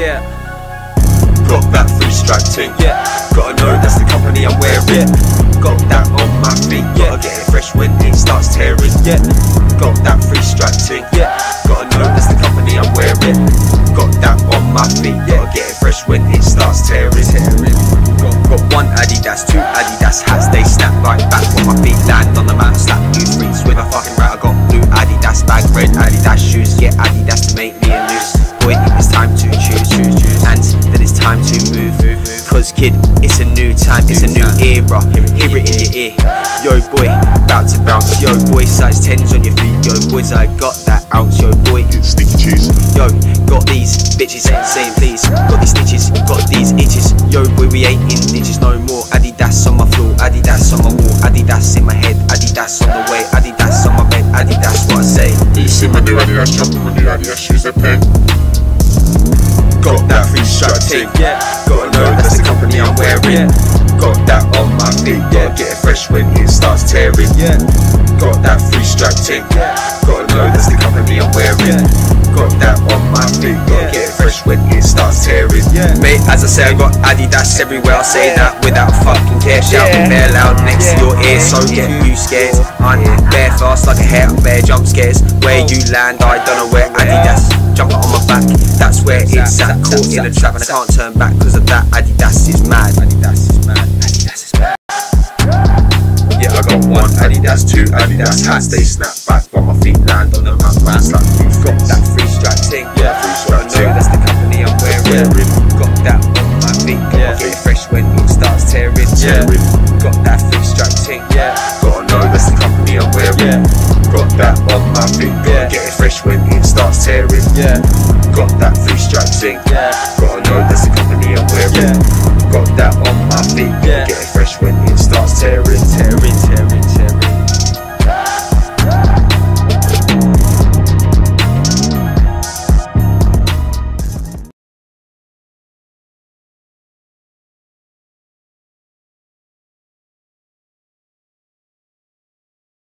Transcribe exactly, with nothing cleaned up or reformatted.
Yeah. Got that free stripe ting. Yeah. Gotta know that's the company I'm wearing. Yeah. Got that on my feet. Yeah. Gotta get it fresh when it starts tearing. Yeah. Got that free stripe ting. Yeah. Gotta know that's the company I'm wearing. Got that on my feet. Gotta get it fresh when it starts tearing. Tearing. Got, got one Adidas, two Adidas hats. They snap right back when my feet land on the mat. Slap new freaks with a fucking rat. I got blue Adidas bag, red Adidas shoes. Yeah, Adidas to make me a loose. Boy, it's time to choose, choose, choose. And then it's time to move, move, move. Cause kid, it's a new time, it's a new era. Hear it in your ear. Yo boy, about to bounce. Yo boy, size tens on your feet. Yo boys, I got that ounce. Yo boy, Sneaky cheese. yo, got these bitches ain't saying please. Got these stitches, got these itches. Yo boy, we ain't in ditches no more. Adidas on my floor, Adidas on my wall, Adidas in my head, Adidas on the way, Adidas on my bed, Adidas what I say. You see my new Adidas jumper, my new Adidas shoes, they're pen. Got that free stripe ting. Yeah. Gotta know that's the company I'm wearing. Yeah. Got that on my feet. Gotta get it fresh when it starts tearing. Yeah. Got that free stripe ting. Yeah. Gotta know that's the company I'm wearing. Got that on my feet. Gotta Yeah. get it fresh when it starts tearing. Yeah. Mate, as I say, I got Adidas everywhere. I say Yeah. that without fucking care. Shouting Yeah. bare loud next Yeah. to your ear, so get you scared. I'm bare fast like a hare, bare jump scares. Where you land, I don't know where. Adidas jumper on my back, that's where it's at. Caught in a trap and I can't turn back because of that. Adidas is mad. Adidas is mad. Adidas is mad. Yeah, I got one Adidas, two Adidas hats. They snap back when my feet land on the mat. Man's like, you've got that free stripe ting. Yeah. Free stripe ting. That's the company I'm wearing. Got that on my feet. Yeah. Gotta get it fresh when it starts tearing. Yeah. Got that free stripe ting. Yeah. Gotta know that's the company I'm wearing. Yeah. Got that on my feet. Gotta Yeah. get it fresh when it starts tearing. Yeah. Got that free stripe ting. Yeah. Gotta know that's the company I'm wearing. Yeah. Got that on my feet. Yeah.